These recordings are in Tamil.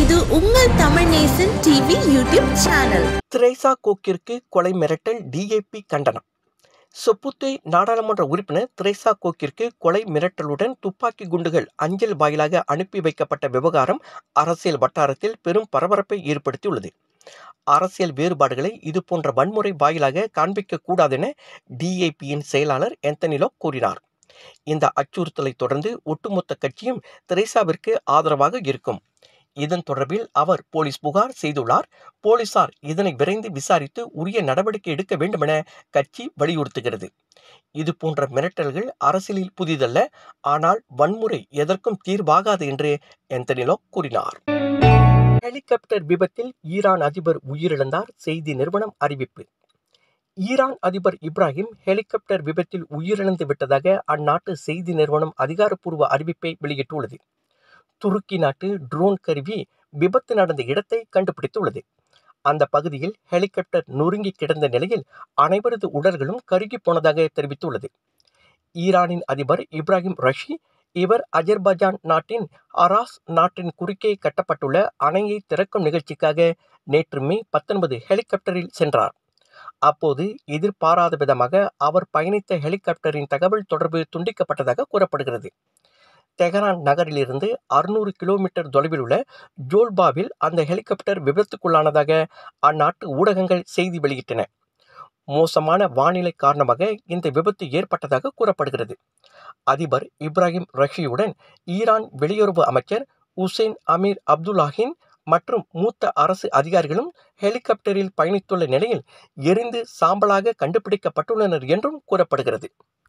இது உங்கள் Tamil Nesan TV YouTube channel. Teresa கோக்கிற்கு கொலை மிரட்டல், டிஏபி கண்டனம். சொப்புத்தே நாடாளுமன்ற உறுப்பினர் திரேசா கோக்கிற்கு கொலை மிரட்டலுடன் துப்பாக்கி குண்டுகள் அஞ்சல் வாயிலாக அனுப்பி வைக்கப்பட்ட விவகாரம் அரசியல் வட்டாரத்தில் பெரும் பரபரப்பை ஏற்படுத்தியுள்ளது. அரசியல் வேறுபாடுகளை இதுபோன்ற வன்முறை வாயிலாக காண்பிக்க கூடாது என டிஏபியின் செயலாளர் ஆந்தனி லோக் கூறினார். இந்த அச்சுறுத்தலை தொடர்ந்து ஒட்டுமொத்த கட்சியும் திரேசாவிற்கு ஆதரவாக இருக்கும். இதன் தொடர்பில் அவர் போலீஸ் புகார் செய்துள்ளார். போலீசார் இதனை விரைந்து விசாரித்து உரிய நடவடிக்கை எடுக்க வேண்டுமென கட்சி வலியுறுத்துகிறது. இதுபோன்ற மிரட்டல்கள் அரசியலில் புதிதல்ல, ஆனால் வன்முறை எதற்கும் தீர்வாகாது என்று ஆந்தனி லோக் கூறினார். ஹெலிகாப்டர் விபத்தில் ஈரான் அதிபர் உயிரிழந்தார், செய்தி நிறுவனம் அறிவிப்பு. ஈரான் அதிபர் இப்ராஹிம் ஹெலிகாப்டர் விபத்தில் உயிரிழந்து விட்டதாக அந்நாட்டு செய்தி நிறுவனம் அதிகாரப்பூர்வ அறிவிப்பை வெளியிட்டுள்ளது. துருக்கி நாட்டு ட்ரோன் கருவி விபத்து நடந்த இடத்தை கண்டுபிடித்துள்ளது. அந்த பகுதியில் ஹெலிகாப்டர் நொறுங்கி கிடந்த நிலையில் அனைவரது உடல்களும் கருகி போனதாக தெரிவித்துள்ளது. ஈரானின் அதிபர் இப்ராஹிம் ரஷி, இவர் அஜர்பைஜான் நாட்டின் அராஸ் நாட்டின் குறுக்கே கட்டப்பட்டுள்ள அணையை திறக்கும் நிகழ்ச்சிக்காக நேற்று மே 19 ஹெலிகாப்டரில் சென்றார். அப்போது எதிர்பாராத விதமாக அவர் பயணித்த ஹெலிகாப்டரின் தகவல் தொடர்பு துண்டிக்கப்பட்டதாக கூறப்படுகிறது. தெஹரான் நகரிலிருந்து 600 கிலோமீட்டர் தொலைவில் உள்ள ஜோல்பாவில் அந்த ஹெலிகாப்டர் விபத்துக்குள்ளானதாக அந்நாட்டு ஊடகங்கள் செய்தி வெளியிட்டன. மோசமான வானிலை காரணமாக இந்த விபத்து ஏற்பட்டதாக கூறப்படுகிறது. அதிபர் இப்ராஹிம் ரஷியுடன் ஈரான் வெளியுறவு அமைச்சர் உசேன் அமீர் அப்துல்லாஹின் மற்றும் மூத்த அரசு அதிகாரிகளும் ஹெலிகாப்டரில் பயணித்துள்ள நிலையில் எரிந்து சாம்பலாக கண்டுபிடிக்கப்பட்டுள்ளனர் என்றும் கூறப்படுகிறது.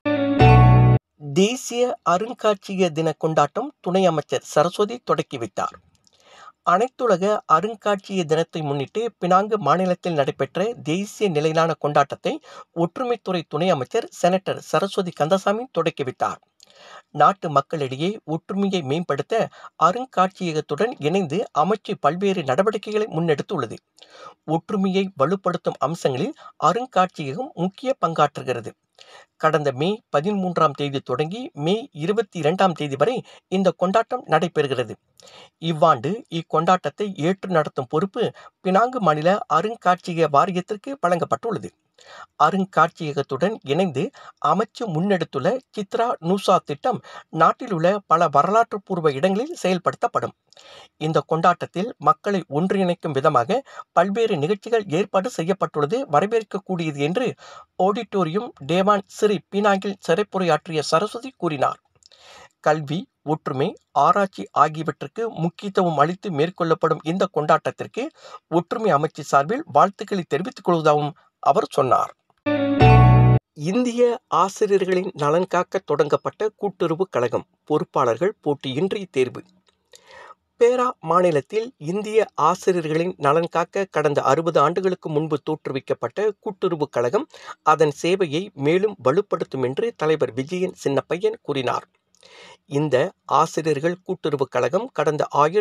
தேசிய அருங்காட்சியக தின கொண்டாட்டம் துணை அமைச்சர் சரஸ்வதி தொடக்கி வைத்தார். அனைத்துலக அருங்காட்சியக தினத்தை முன்னிட்டு பினாங்கு மாநிலத்தில் நடைபெற்ற தேசிய நிலையிலான கொண்டாட்டத்தை ஒற்றுமைத்துறை துணை அமைச்சர் செனட்டர் சரஸ்வதி கந்தசாமி தொடக்கி வைத்தார். நாட்டு மக்களிடையே ஒற்றுமையை மேம்படுத்த அருங்காட்சியகத்துடன் இணைந்து அமைச்சு பல்வேறு நடவடிக்கைகளை முன்னெடுத்துள்ளது. ஒற்றுமையை வலுப்படுத்தும் அம்சங்களில் அருங்காட்சியகம் முக்கிய பங்காற்றுகிறது. கடந்த மே 13ஆம் தேதி தொடங்கி மே 22ஆம் தேதி வரை இந்த கொண்டாட்டம் நடைபெறுகிறது. இவ்வாண்டு இக்கொண்டாட்டத்தை ஏற்று நடத்தும் பொறுப்பு பினாங்கு மாநில அருங்காட்சியக வாரியத்திற்கு வழங்கப்பட்டுள்ளது. அருங்காட்சியகத்துடன் இணைந்து அமைச்சு முன்னெடுத்துள்ள சித்ரா நூசா திட்டம் நாட்டில் உள்ள பல வரலாற்று பூர்வ இடங்களில் செயல்படுத்தப்படும். இந்த கொண்டாட்டத்தில் மக்களை ஒன்றிணைக்கும் விதமாக பல்வேறு நிகழ்ச்சிகள் ஏற்பாடு செய்யப்பட்டுள்ளது வரவேற்கக்கூடியது என்று ஆடிட்டோரியம் டேவான் சிறி பீனாங்கில் சிறப்புரையாற்றிய சரஸ்வதி கூறினார். கல்வி, ஒற்றுமை, ஆராய்ச்சி ஆகியவற்றுக்கு முக்கியத்துவம் அளித்து மேற்கொள்ளப்படும் இந்த கொண்டாட்டத்திற்கு ஒற்றுமை அமைச்சு சார்பில் வாழ்த்துக்களை தெரிவித்துக் கொள்வதாகவும் அவர் சொன்னார். இந்திய ஆசிரியர்களின் நலன் காக்க தொடங்கப்பட்ட கூட்டுறவு கழகம் பொறுப்பாளர்கள் போட்டியின்றி தேர்வு. பேரா மாநிலத்தில் இந்திய ஆசிரியர்களின் நலன் காக்க கடந்த 60 ஆண்டுகளுக்கு முன்பு தோற்றுவிக்கப்பட்ட கூட்டுறவு கழகம் அதன் சேவையை மேலும் வலுப்படுத்தும் என்று தலைவர் விஜயன் சின்னப்பையன் கூறினார். இந்த ஆசிரியர்கள் கூட்டுறவு கழகம் கடந்த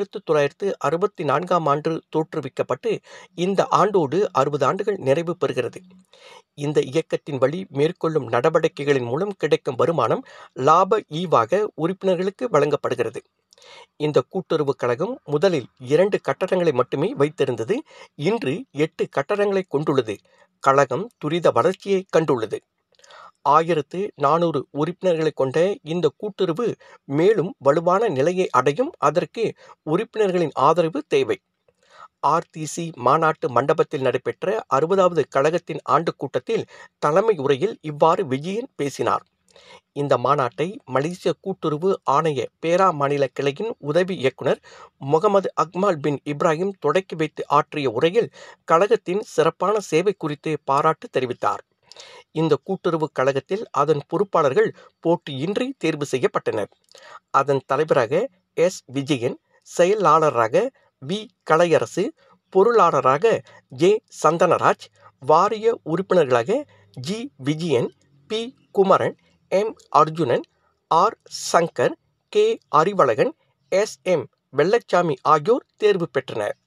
1964ஆம் ஆண்டு தோற்றுவிக்கப்பட்டு இந்த ஆண்டோடு 60 ஆண்டுகள் நிறைவு பெறுகிறது. இந்த இயக்கத்தின் வழி மேற்கொள்ளும் நடவடிக்கைகளின் மூலம் கிடைக்கும் வருமானம் லாப ஈவாக உறுப்பினர்களுக்கு வழங்கப்படுகிறது. இந்த கூட்டுறவு கழகம் முதலில் 2 கட்டடங்களை மட்டுமே வைத்திருந்தது. இன்று 8 கட்டடங்களை கொண்டுள்ளது. கழகம் துரித வளர்ச்சியை கண்டுள்ளது. 1400 உறுப்பினர்களை கொண்ட இந்த கூட்டுறவு மேலும் வலுவான நிலையை அடையும். அதற்கு உறுப்பினர்களின் ஆதரவு தேவை. ஆர்டிசி மாநாட்டு மண்டபத்தில் நடைபெற்ற 60வது கழகத்தின் ஆண்டு கூட்டத்தில் தலைமை உரையில் இவ்வாறு விஜயன் பேசினார். இந்த மாநாட்டை மலேசிய கூட்டுறவு ஆணைய பேரா மாநில கிளையின் உதவி இயக்குனர் முகமது அக்மால் பின் இப்ராஹிம் தொடக்கி வைத்து ஆற்றிய உரையில் கழகத்தின் சிறப்பான சேவை குறித்து பாராட்டு தெரிவித்தார். இந்த கூட்டுறவு கழகத்தில் அதன் பொறுப்பாளர்கள் போட்டியின்றி தேர்வு செய்யப்பட்டனர். அதன் தலைவராக எஸ். விஜயன், செயலாளராக வி. கலையரசு, பொருளாளராக ஜே. சந்தனராஜ், வாரிய உறுப்பினர்களாக G. Vijayan, P. Kumaran, M. Arjunan, R. Sankar, K. Arivazhagan, S. M. Vellaichamy ஆகியோர் தேர்வு பெற்றனர்.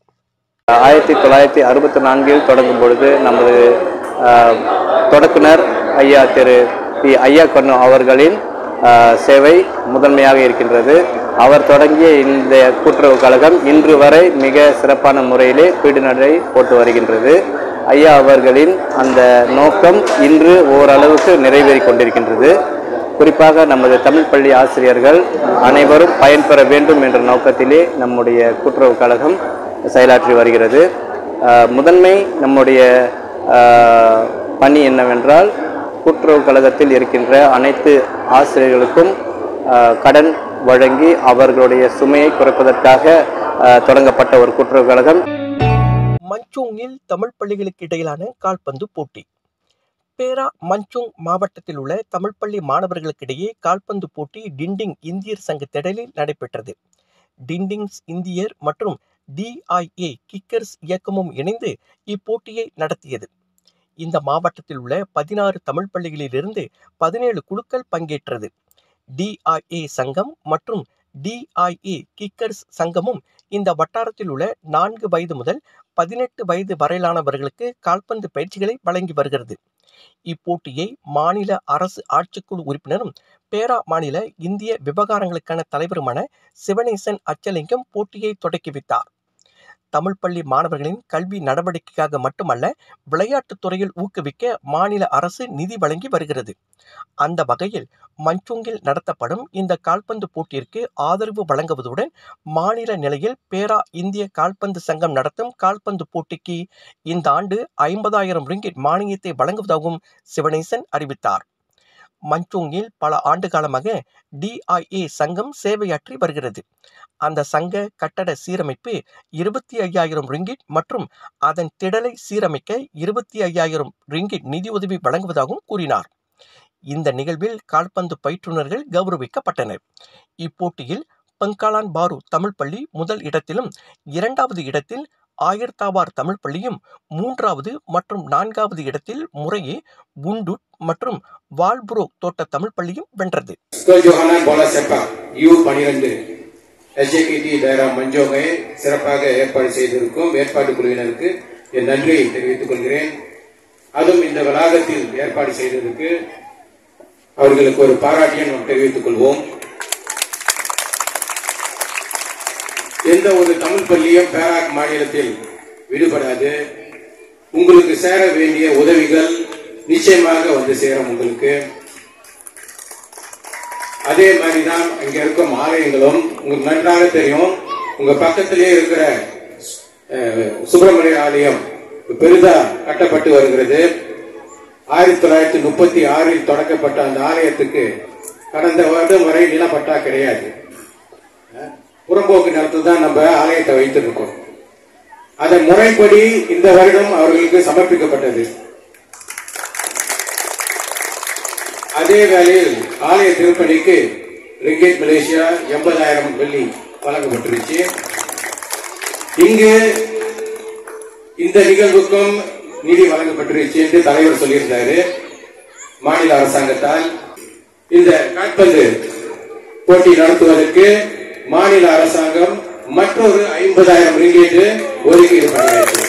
1964 தொடங்கும் பொழுது நமது தொடக்குனர் ஐயா திரு பி. ஐயா கண்ணு அவர்களின் சேவை முதன்மையாக இருக்கின்றது. அவர் தொடங்கிய இந்த கூட்டுறவு கழகம் இன்று வரை மிக சிறப்பான முறையிலே பீடு நடை போட்டு வருகின்றது. ஐயா அவர்களின் அந்த நோக்கம் இன்று ஓரளவுக்கு நிறைவேறி கொண்டிருக்கின்றது. குறிப்பாக நமது தமிழ் பள்ளி ஆசிரியர்கள் அனைவரும் பயன்பெற வேண்டும் என்ற நோக்கத்திலே நம்முடைய கூட்டுறவு கழகம் செயலாற்றி வருகிறது. முதன்மை நம்முடைய பணி என்னவென்றால், கூட்டுறவு கழகத்தில் இருக்கின்ற அனைத்து ஆசிரியர்களுக்கும் கடன் வழங்கி அவர்களுடைய சுமையை குறைப்பதற்காக தொடங்கப்பட்ட ஒரு கூட்டுறவு கழகம். மஞ்சோங்கில் தமிழ் பள்ளிகளுக்கு இடையிலான கால்பந்து போட்டி. பேரா மஞ்சோங் மாவட்டத்தில் உள்ள தமிழ் பள்ளி மாணவர்களுக்கிடையே கால்பந்து போட்டி டிண்டிங் இந்தியர் சங்க திடலில் நடைபெற்றது. டிண்டிங்ஸ் இந்தியர் மற்றும் DIA கிக்கர்ஸ் இயக்கமும் இணைந்து இப்போட்டியை நடத்தியது. இந்த மாவட்டத்தில் உள்ள 16 தமிழ் பள்ளிகளிலிருந்து 17 குழுக்கள் பங்கேற்றது. DIA சங்கம் மற்றும் DIA கிக்கர்ஸ் சங்கமும் இந்த வட்டாரத்தில் உள்ள 4 வயது முதல் 18 வயது வரையிலானவர்களுக்கு கால்பந்து பயிற்சிகளை வழங்கி வருகிறது. இப்போட்டியை மாநில அரசு ஆட்சிக்குழு உறுப்பினரும் பேரா மாநில இந்திய விவகாரங்களுக்கான தலைவருமான சிவனேசன் அச்சலிங்கம் போட்டியை தொடக்கி வைத்தார். தமிழ் பள்ளி மாணவர்களின் கல்வி நடவடிக்கைக்காக மட்டுமல்ல, விளையாட்டுத் துறையில் ஊக்குவிக்க மாநில அரசு நிதி வழங்கி வருகிறது. அந்த வகையில் மஞ்சோங்கில் நடத்தப்படும் இந்த கால்பந்து போட்டியிற்கு ஆதரவு வழங்குவதுடன் மாநில நிலையில் பேரா இந்திய கால்பந்து சங்கம் நடத்தும் கால்பந்து போட்டிக்கு இந்த ஆண்டு 50,000 ரிங்கிட் மானியத்தை வழங்குவதாகவும் சிவனேசன் அறிவித்தார். மஞ்சோங்கில் பல ஆண்டு காலமாக DIA சங்கம் சேவையாற்றி வருகிறது. அந்த சங்க கட்டட சீரமைப்பு 25,000 ரிங்கிட் மற்றும் அதன் திடலை சீரமைக்க 25,000 ரிங்கிட் நிதியுதவி வழங்குவதாகவும் கூறினார். இந்த நிகழ்வில் கால்பந்து பயிற்றுனர்கள் கௌரவிக்கப்பட்டனர். இப்போட்டியில் பங்காலான் பாரு தமிழ் பள்ளி முதல் இடத்திலும், 2வது இடத்தில் ஆயர்தாவார் தமிழ் பள்ளியும், 3வது மற்றும் 4வது இடத்தில் முறையே புண்டுட் மற்றும் வால்புரோ தோட்ட தமிழ் பள்ளியும் வென்றது. SJKT டைரா மஞ்சோங்கை சிறப்பாக ஏற்பாடு செய்திருக்கும் ஏற்பாடு குழுவினருக்கு என் நன்றியை தெரிவித்துக் கொள்கிறேன். அதுவும் இந்த வளாகத்தில் ஏற்பாடு செய்ததற்கு அவர்களுக்கு ஒரு பாராட்டியை நாம் தெரிவித்துக் கொள்வோம். எந்த ஒரு தமிழ் பள்ளியும் பேராக் மாநிலத்தில் விடுபடாது. உங்களுக்கு சேர வேண்டிய உதவிகள் நிச்சயமாக வந்து சேரும். உங்களுக்கு அதே மாதிரிதான் இங்க இருக்கும் ஆலயங்களும் உங்களுக்கு நன்றாக தெரியும். உங்க பக்கத்திலே இருக்கிற சுப்பிரமணிய ஆலயம் பெரிதா கட்டப்பட்டு வருகிறது. 1936 தொடக்கப்பட்ட அந்த ஆலயத்துக்கு கடந்த வருடம் வரை நிலப்பட்டா கிடையாது. புறம்போக்கு நிலத்தில் தான் நம்ம ஆலயத்தை வைத்திருக்கோம். அதன் முறைப்படி இந்த வருடம் அவர்களுக்கு சமர்ப்பிக்கப்பட்டது. அதே வேளையில் ஆலய திருப்பணிக்கு ரிங்கெட் மலேசியா 80,000 வெள்ளி வழங்கப்பட்டிருச்சு. இங்கு இந்த நிகழ்வுக்கும் நிதி வழங்கப்பட்டிருச்சு என்று தலைவர் சொல்லியிருந்தாரு. மாநில அரசாங்கத்தால் இந்த கால்பந்து போட்டி நடத்துவதற்கு மாநில அரசாங்கம் மற்றொரு 50,000 ரிங்கெட் ஒதுக்கீடு பண்ணியிருக்கு.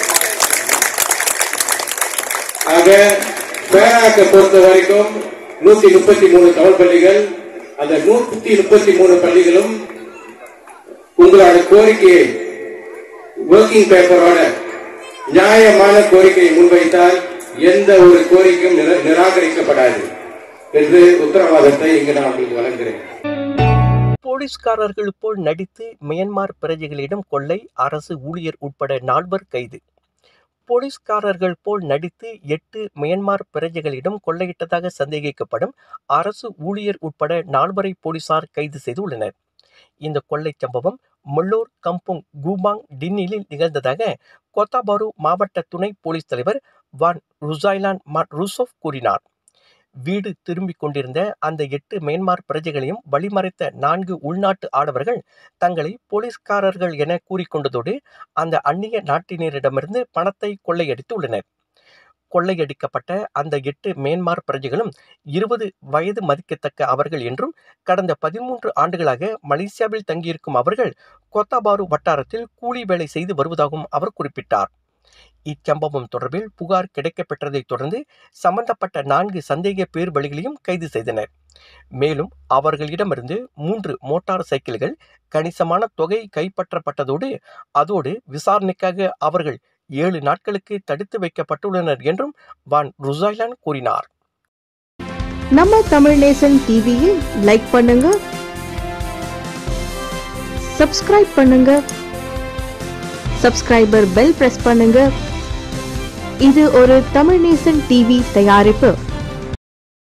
ஆக பேராக்கை பொறுத்த வரைக்கும் 133 தமிழ் பள்ளிகள், அந்த 133 பள்ளிகளும் உங்களோட கோரிக்கையை ஒர்க்கிங் பேப்பரோட நியாயமான கோரிக்கையை முன்வைத்தால் எந்த ஒரு கோரிக்கையும் நிராகரிக்கப்படாது என்று உத்தரவாதத்தை இங்கு நான் உங்களுக்கு வழங்குகிறேன். போலீஸ்காரர்கள் போல் நடித்து மியான்மர் பிரஜைகளிடம் கொள்ளை, அரசு ஊழியர் உட்பட 4 கைது. போலீஸ்காரர்கள் போல் நடித்து 8 மியான்மர் பிரஜைகளிடம் கொள்ளையிட்டதாக சந்தேகிக்கப்படும் அரசு ஊழியர் உட்பட 4 போலீசார் கைது செய்துள்ளனர். இந்த கொள்ளை சம்பவம் முல்லோர் கம்புங் கூபாங் டின்னிலில் நிகழ்ந்ததாக கோத்தாபாரு மாவட்ட துணை போலீஸ் தலைவர் வான் ருசைலான் மாட் ரூசோப் கூறினார். வீடு திரும்பிக் கொண்டிருந்த அந்த 8 மியான்மர் பிரஜைகளையும் வழிமறைத்த 4 உள்நாட்டு ஆடவர்கள் தங்களை போலீஸ்காரர்கள் என கூறிக்கொண்டதோடு அந்த அந்நிய நாட்டினரிடமிருந்து பணத்தை கொள்ளையடித்து உள்ளனர். கொள்ளையடிக்கப்பட்ட அந்த 8 மியான்மர் பிரஜைகளும் 20 வயது மதிக்கத்தக்க அவர்கள் என்றும், கடந்த 13 ஆண்டுகளாக மலேசியாவில் தங்கியிருக்கும் அவர்கள் கோத்தாபாரு வட்டாரத்தில் கூலி வேலை செய்து வருவதாகவும் அவர் குறிப்பிட்டார். இச்சம்பவம் தொடர்பில் புகார் கிடைக்கப்பெற்றதை தொடர்ந்து சம்பந்தப்பட்ட 4 சந்தேக பேர் வழிகளையும் கைது செய்தனர். மேலும் அவர்களிடமிருந்து 3 மோட்டார் சைக்கிள்கள், கணிசமான தொகை கைப்பற்றப்பட்டதோடு அதோடு விசாரணைக்காக அவர்கள் 7 நாட்களுக்கு தடுத்து வைக்கப்பட்டுள்ளனர் என்றும் வான் ருசைலான் கூறினார். நம்ம தமிழ் நேசன் டிவியை லைக் பண்ணுங்க, சப்ஸ்கிரைப் பண்ணுங்க, சப்ஸ்கிரைபர் பெல் பிரஸ் பண்ணுங்க. இது ஒரு தமிழ் நேசன் டிவி தயாரிப்பு.